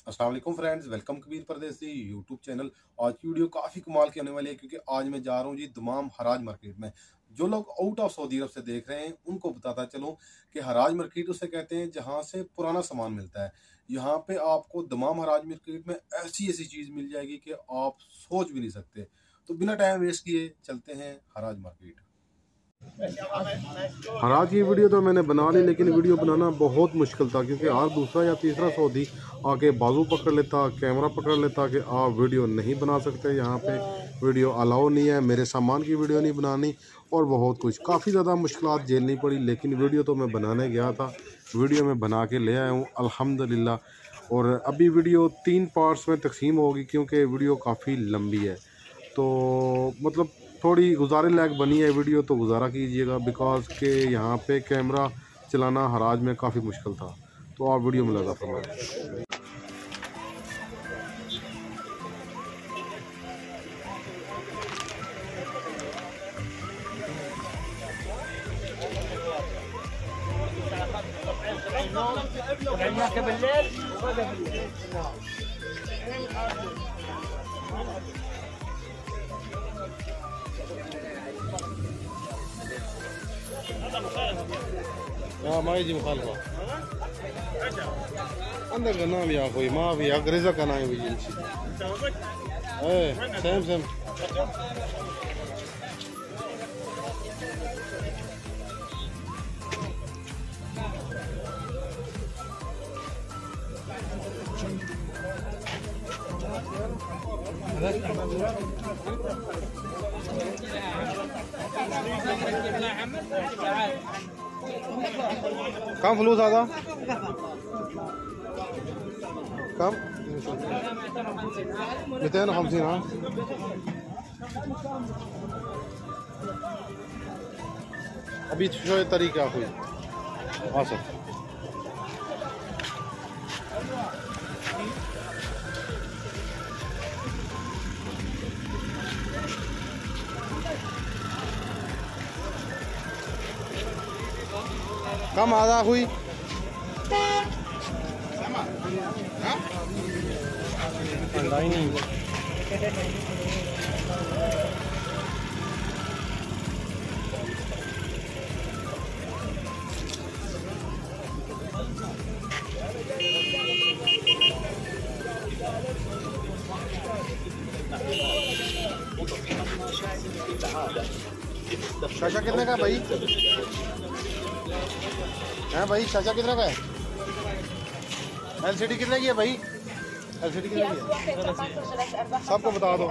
अस्सलाम वालेकुम friends, welcome Kabir परदेसी यूट्यूब चैनल। आज की वीडियो काफ़ी कमाल की होने वाली है क्योंकि आज मैं जा रहा हूँ जी दमाम हराज मार्केट में। जो लोग आउट ऑफ सऊदी अरब से देख रहे हैं उनको बताता चलूँ कि हराज मार्केट उसे कहते हैं जहाँ से पुराना सामान मिलता है। यहाँ पे आपको दमाम हराज मार्केट में ऐसी ऐसी चीज़ मिल जाएगी कि आप सोच भी नहीं सकते। तो बिना टाइम वेस्ट किए चलते हैं हराज मार्केट। हराज की वीडियो तो मैंने बना ली, लेकिन वीडियो बनाना बहुत मुश्किल था क्योंकि हर दूसरा या तीसरा सऊदी आके बाजू पकड़ लेता, कैमरा पकड़ लेता कि आप वीडियो नहीं बना सकते, यहाँ पे वीडियो अलाउ नहीं है, मेरे सामान की वीडियो नहीं बनानी और बहुत कुछ काफ़ी ज़्यादा मुश्किलात झेलनी पड़ी। लेकिन वीडियो तो मैं बनाने गया था, वीडियो में बना के ले आया हूँ अल्हम्दुलिल्लाह। और अभी वीडियो 3 पार्ट्स में तकसीम होगी क्योंकि वीडियो काफ़ी लंबी है, तो मतलब थोड़ी गुजारे लायक बनी है वीडियो, तो गुजारा कीजिएगा बिकॉज के यहाँ पे कैमरा चलाना हराज में काफ़ी मुश्किल था। तो आप वीडियो में लगा फरमाएं। ما يجي مخالفة عندك غنام يا أخوي، ما في أغرزك أنا بيجي يمشي. إيه سام سام. कम फलूस आता कम 250 हाँ। अभी शो तरीका कोई हाँ सर। कम आधा हुई शाशा कितने का भाई है भाई? शाशा कितने का है? एलसीडी कितने की है भाई? एलसीडी कितने की है? सबको बता दो।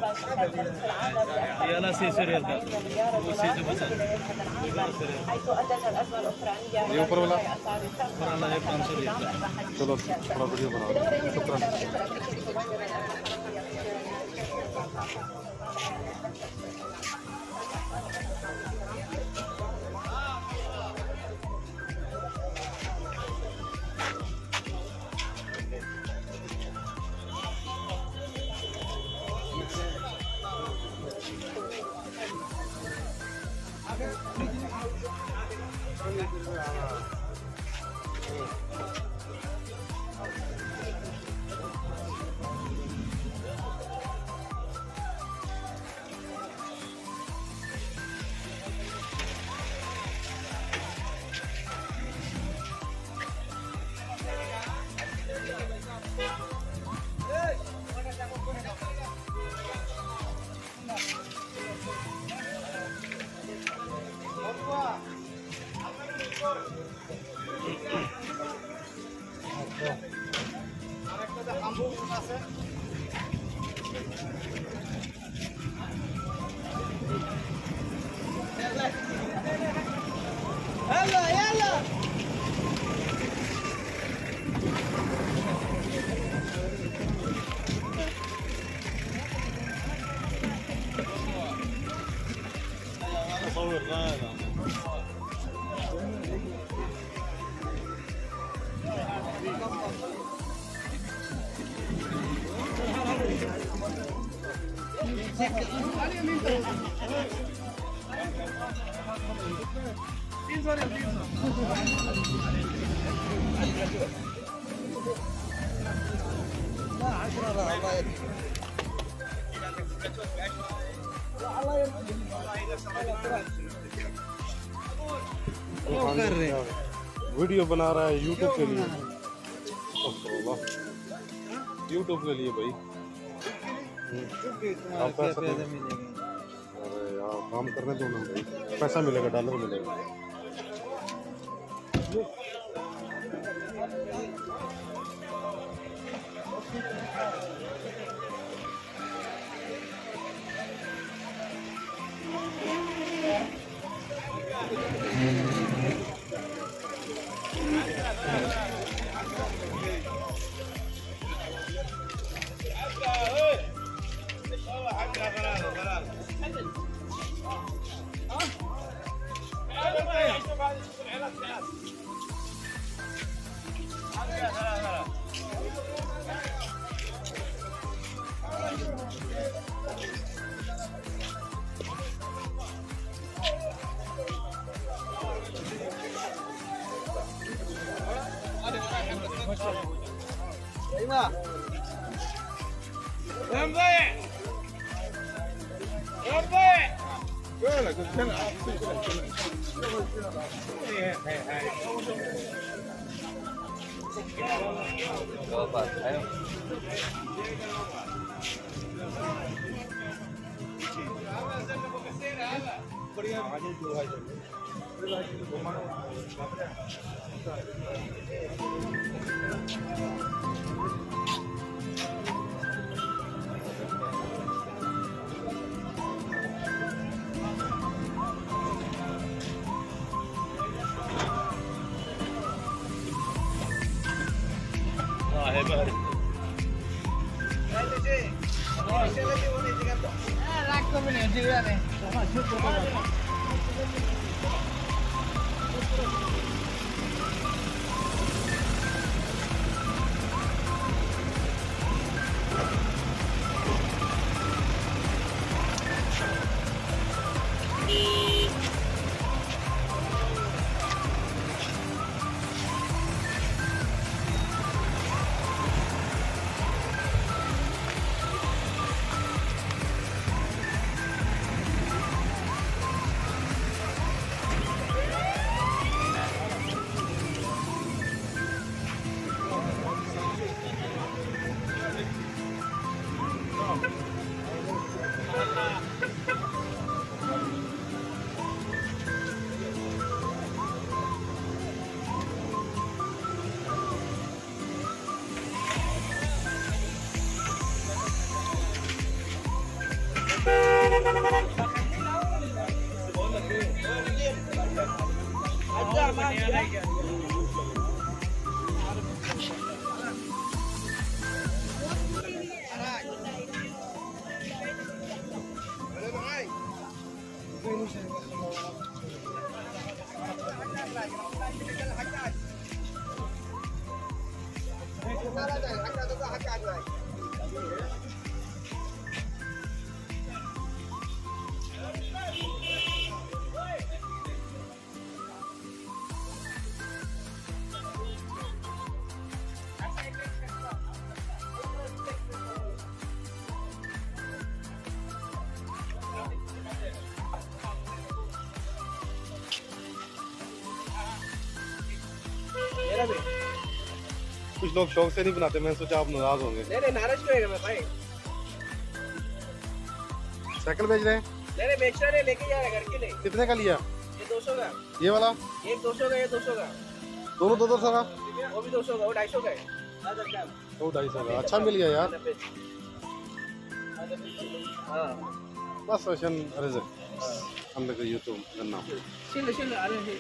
ये ऊपर वाला चलो थोड़ा वीडियो बना दो। शुक्रिया। कर रहे हैं वीडियो बना रहा है यूट्यूब के लिए, यूट्यूब के लिए भाई। आप पैसा मिलेंगे। अरे यार काम करने दो ना भाई, पैसा मिलेगा, डॉलर मिलेगा। कुछ लोग शौक से नहीं बनाते, मैंने सोचा आप नाराज होंगे। नहीं नाराज क्यों है भाई? साइकिल बेच रहे हैं? नहीं बेच रहे, लेके जा रहे घर के लिए। कितने का लिया? ये 200 का। ये वाला? एक 200 का, ये 200 का। दोनों 200 का? वो भी 200 का, वो 250 का है। वो 250 का, अच्छा मिल गया यार। हाँ बस फैशन रिजल्ट हम लोग यूट्यूब करना। चिल आ रहे हैं।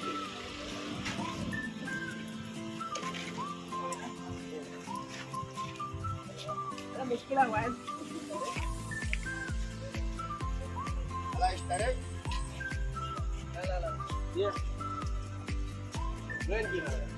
मुश्किल है भाई। ला ये